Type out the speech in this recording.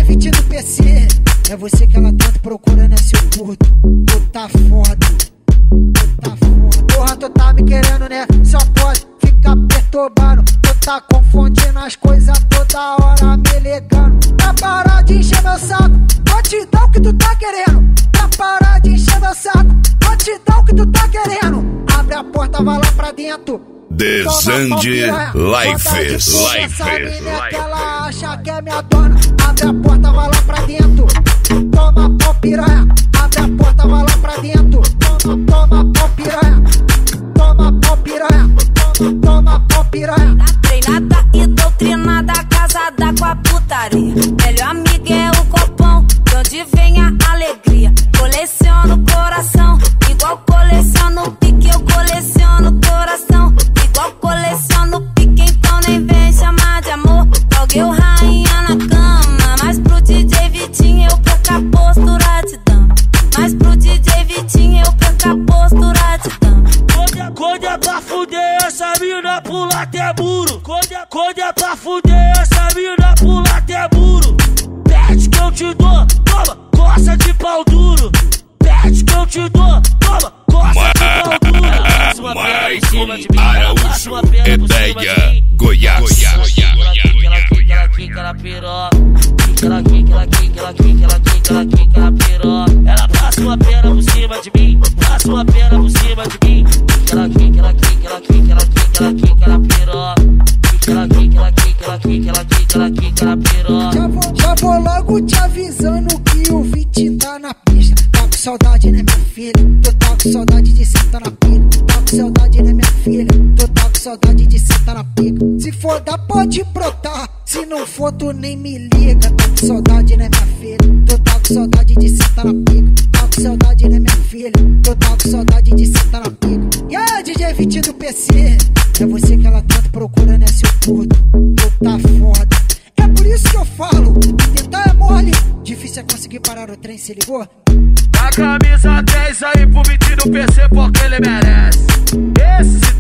DJ 20 do PC, é você que ela tanto procura, né, seu puto? Tu tá foda, tu tá foda. Porra, tu tá me querendo, né? Só pode ficar perturbando. Tu tá confundindo as coisas toda hora, me ligando. Pra parar de encher meu saco, vou te dar o que tu tá querendo. Pra parar de encher meu saco, vou te dar o que tu tá querendo. Abre a porta, vai lá pra dentro. Desande Life. Ela acha que é minha dona. Abre a porta, vai lá pra dentro. Toma pau piranha. Abre a porta, vai lá pra dentro. Toma pau piranha. Toma pau piranha. Toma pau piranha. Tá treinada e doutrinada, casada com a putaria. Melhor amiga é o copão, de onde vem a alegria. Coleciono coração, igual coleciono pique. Eu coleciono coração, igual coleciono pique. Então nem vem chamar de amor. Alguém rainha na cama, mas pro DJ Vitinho eu perco a postura de dama. Mas pro DJ Vitinho eu perco a postura de dama. Quando é pra fuder, essa mina pula até muro. Quando é pra fuder, essa mina pula até muro. Pede que eu te dou, toma, coça de pau duro. Pede que eu te dou, toma, coça de pau duro. Michael Araújo, Ideia, Goiás. Ela passa uma perna por cima de mim, passa uma perna por cima de mim. Já vou logo te avisando que o Vit tá na pista. Tá com saudade, né, minha filha? Tu tá com saudade de sentar na pica. Tá com saudade, né, minha filha? Tu tá com saudade de sentar na pica. Se for dar, pode brotar. Se não for, tu nem me liga. Tá com saudade, né, minha filha? Tu tá com saudade de sentar na pica. Tá com saudade, né, minha filha? Tu tá com saudade de sentar na pica. E a DJ 20 do PC, é você que ela tanto procura, né, seu puto? Tu tá foda. É por isso que eu falo, tentar é mole, difícil é conseguir parar o trem, se ligou? A camisa 10 aí pro 20 do PC porque ele merece. Esse